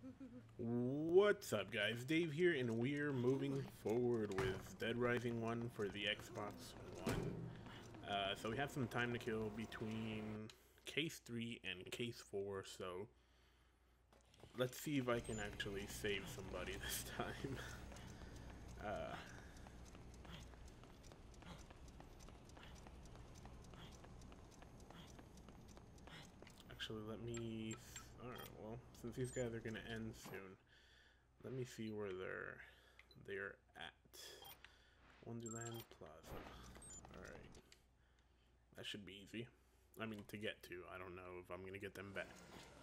What's up, guys? Dave here, and we're moving forward with Dead Rising 1 for the Xbox One. So we have some time to kill between Case 3 and Case 4, so let's see if I can actually save somebody this time. Actually, let me... Alright, well, since these guys are gonna end soon, let me see where they're at. Wonderland Plaza. Alright. That should be easy. I mean, to get to. I don't know if I'm gonna get them back.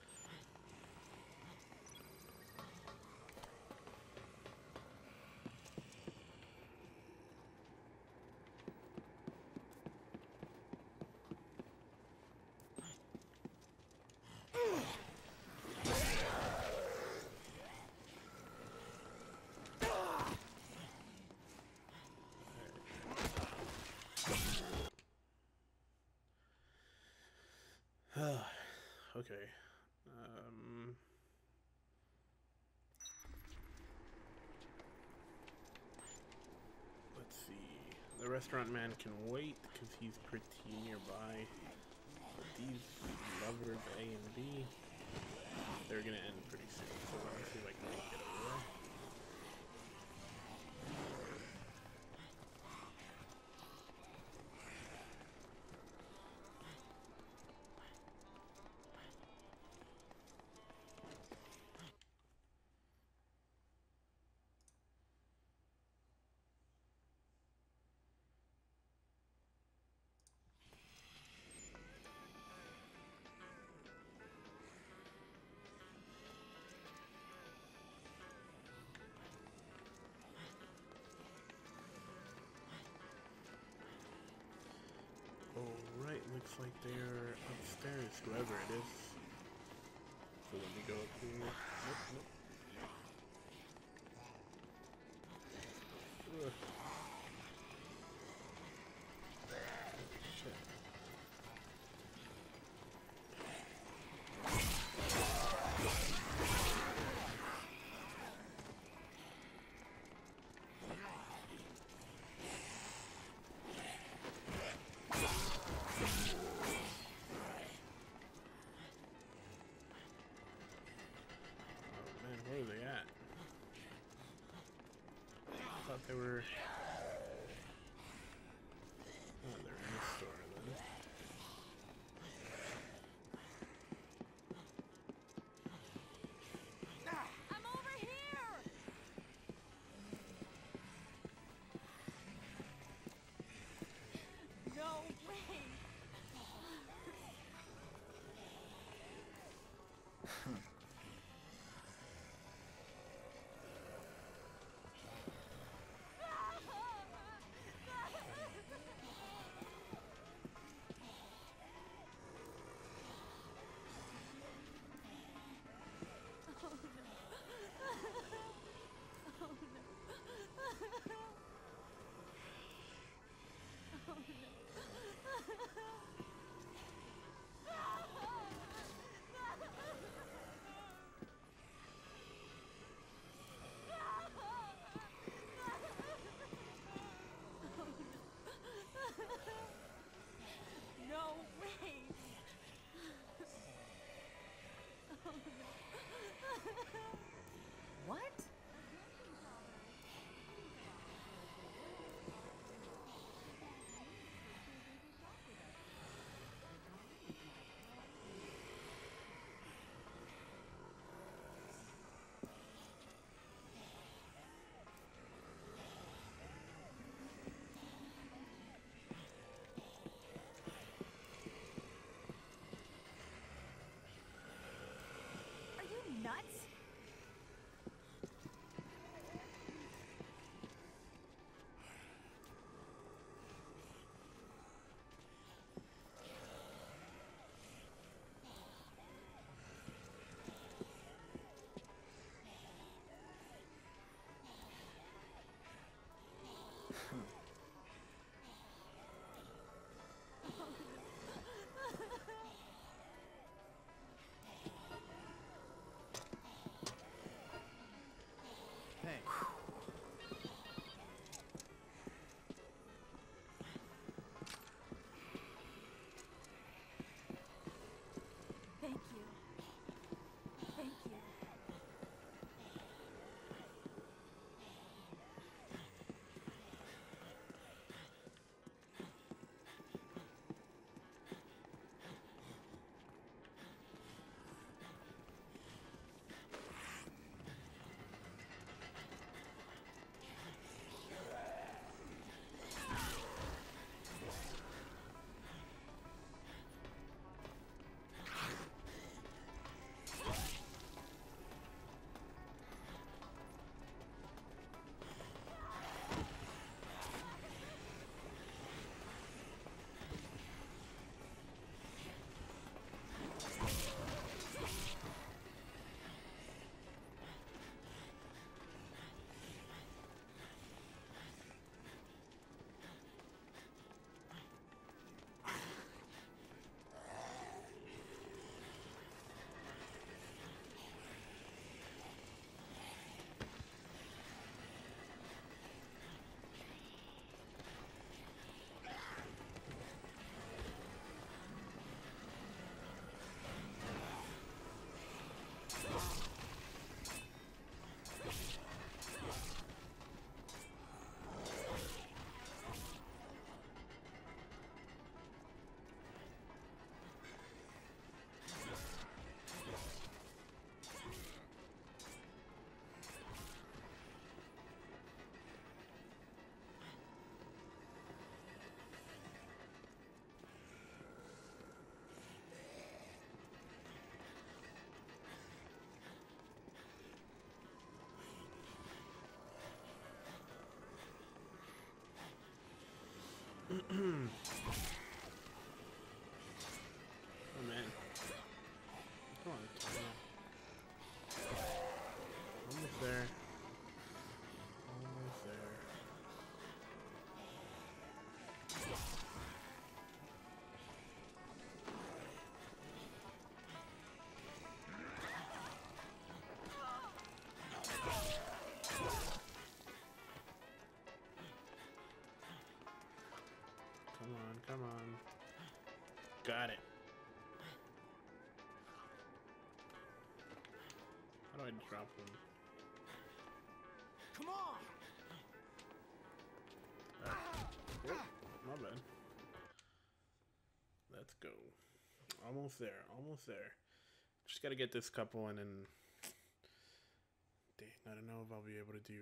Okay. Let's see. The restaurant man can wait because he's pretty nearby. But these lovers A and B, they're gonna end pretty soon. So let me see if I can get over there. Alright, looks like they're upstairs, whoever it is. So let me go up here. Nope. Ugh. Shit. Man, where are they at? I thought they were... Oh, they're in the store then. I'm over here! No way! Thanks. Thank you. Thank you. Oh man. Come on, Tanya. Almost there. Almost there. Come on, come on. Got it. How do I drop them? Come on! Oh, my bad. Let's go. Almost there. Almost there. Just gotta get this couple and then... Dang, I don't know if I'll be able to do...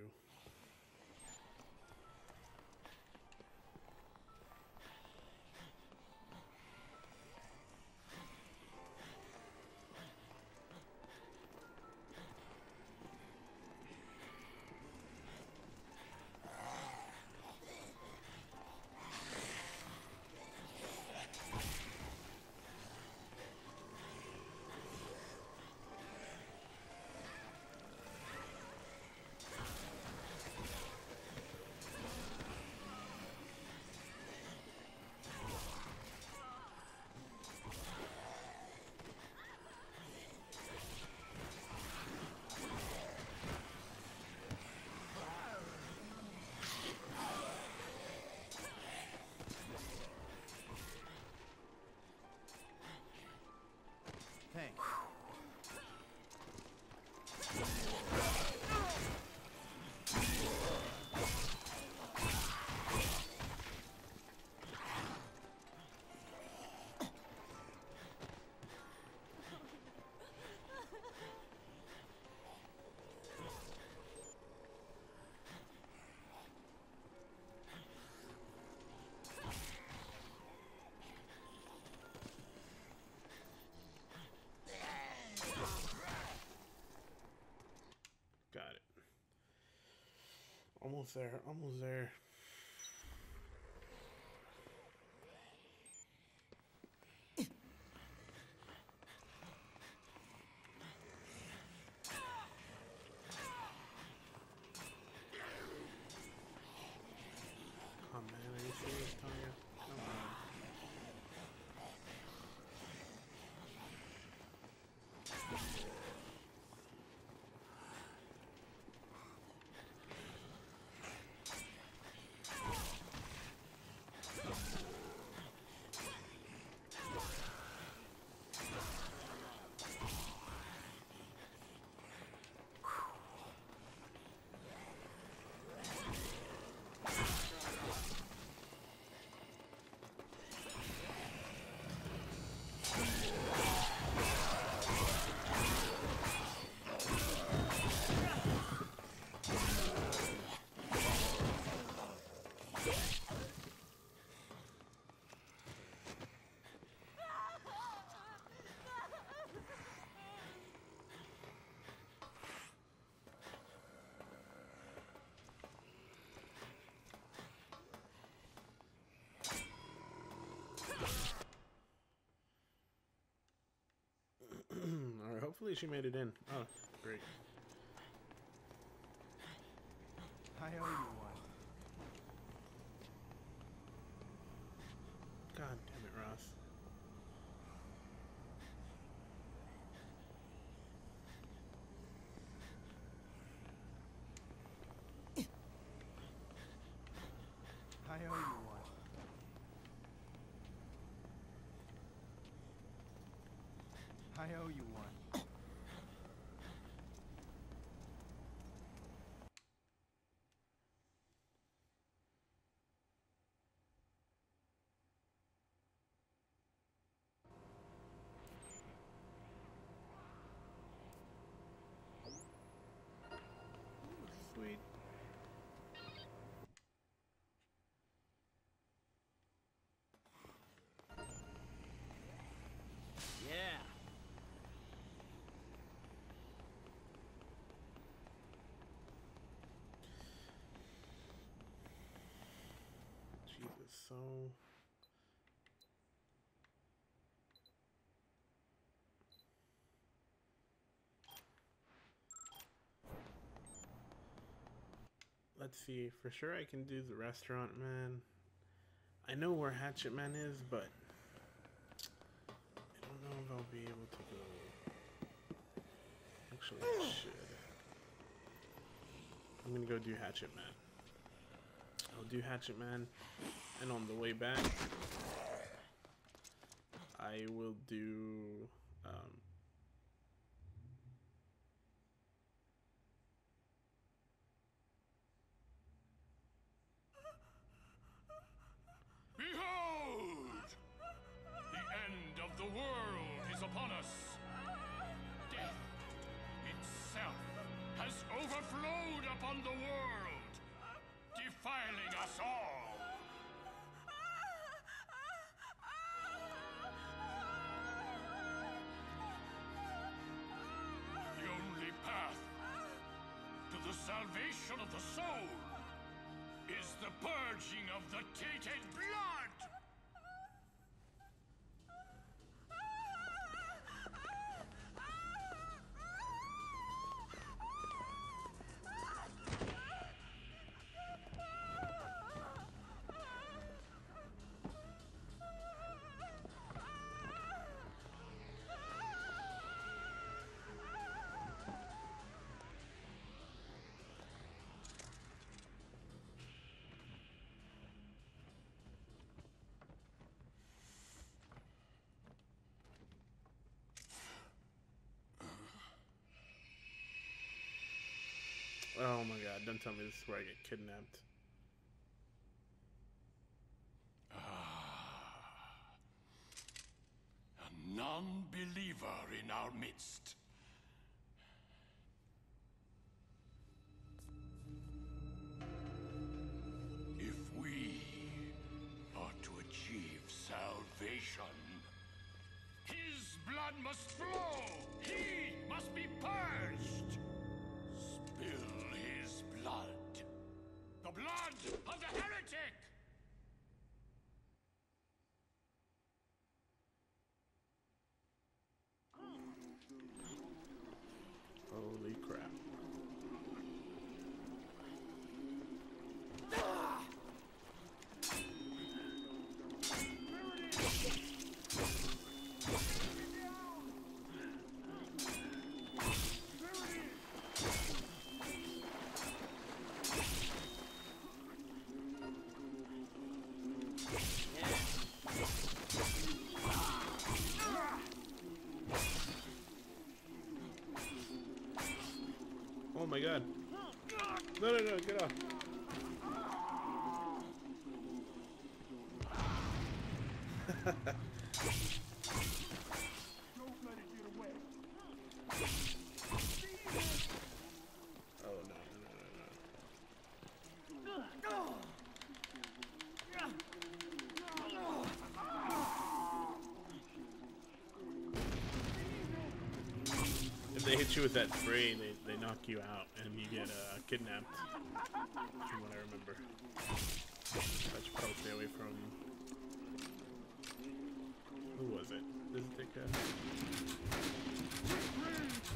Thanks. Got it. Almost there. Almost there. Come on, man. Are you serious, Tanya? Come on. Hopefully she made it in. Oh, great. I owe you one. God damn it, Ross. I owe you one. I owe you one. Sweet. Yeah. Jesus, so... Let's see, for sure I can do the restaurant man. I know where Hatchet Man is, but I don't know if I'll be able to go. Actually, I should. I'm gonna go do Hatchet Man. I'll do Hatchet Man, and on the way back, I will do, Behold! The end of the world is upon us. Death itself has overflowed upon the world, defiling us all. The only path to the salvation of the soul is the purging of the tainted blood! oh my god, don't tell me this is where I get kidnapped. A non-believer in our midst. If we are to achieve salvation, his blood must flow! He must be purged! Spill his blood! The blood of the heretic! Holy crap. Oh my god. No, get off. Don't let it get away. Oh no. If they hit you with that spray, they knock you out and you get kidnapped. From what I remember. I should probably stay away from. Who was it? This dickhead.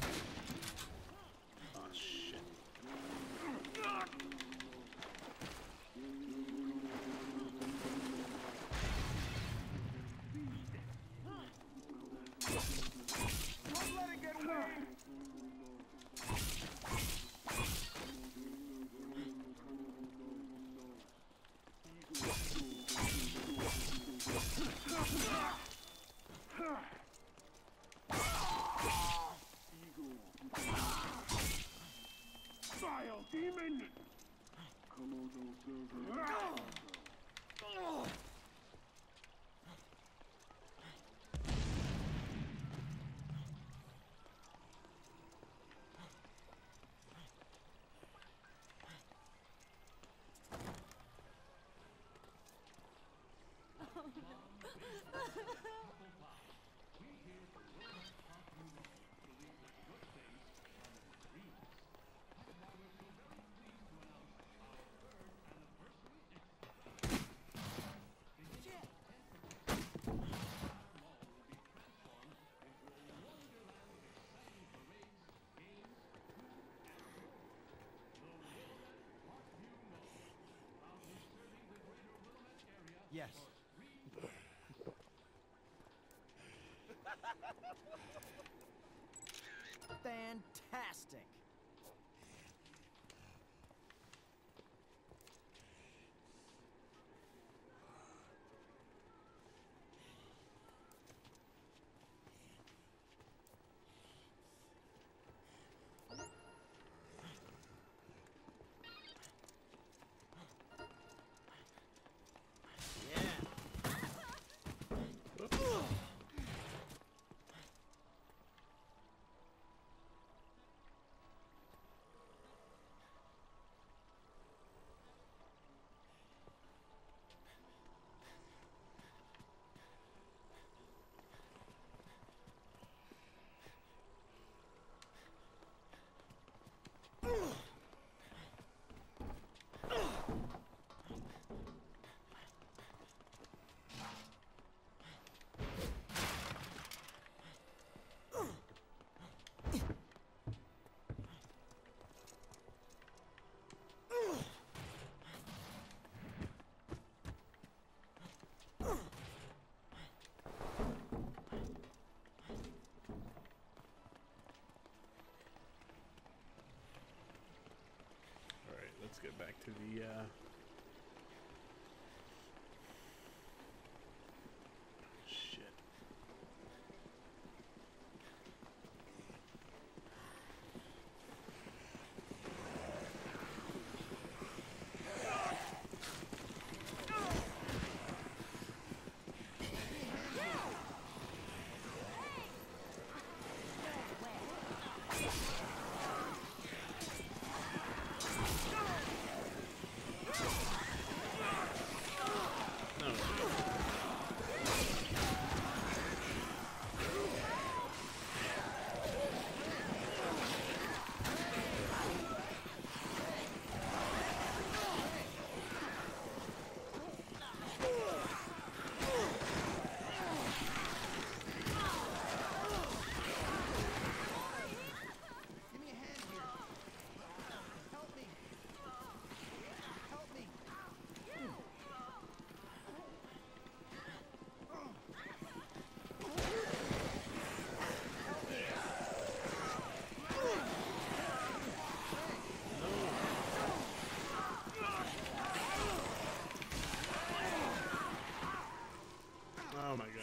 Yes. Fantastic. Alright, let's get back to the shit. Give me a hand here. Help me. Help me. Oh my god.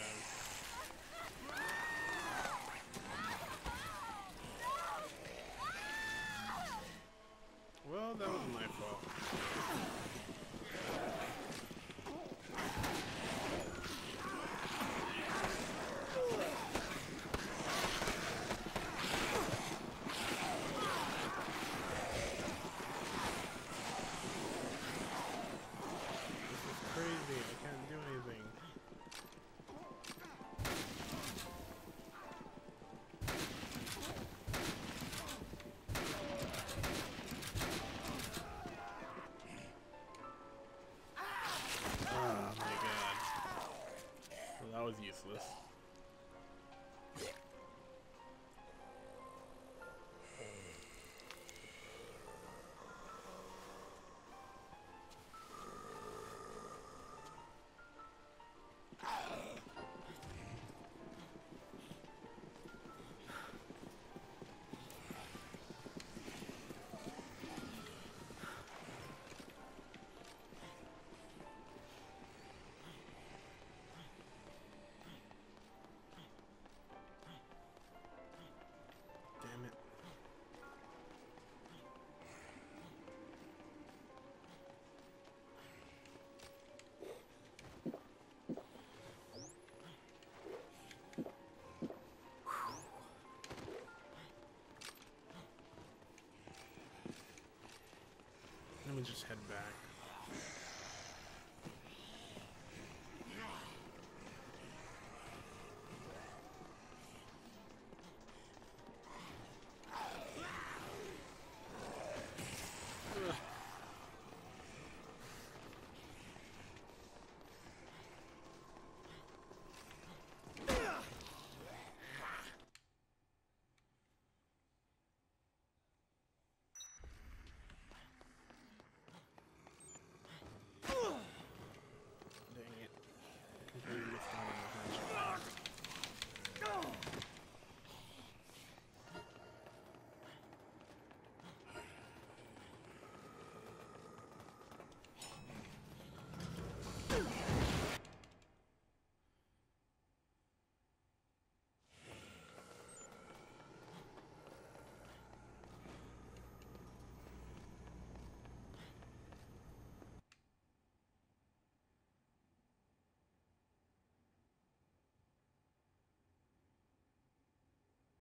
Well, that wasn't my fault. This is crazy. I can't do anything. just head back.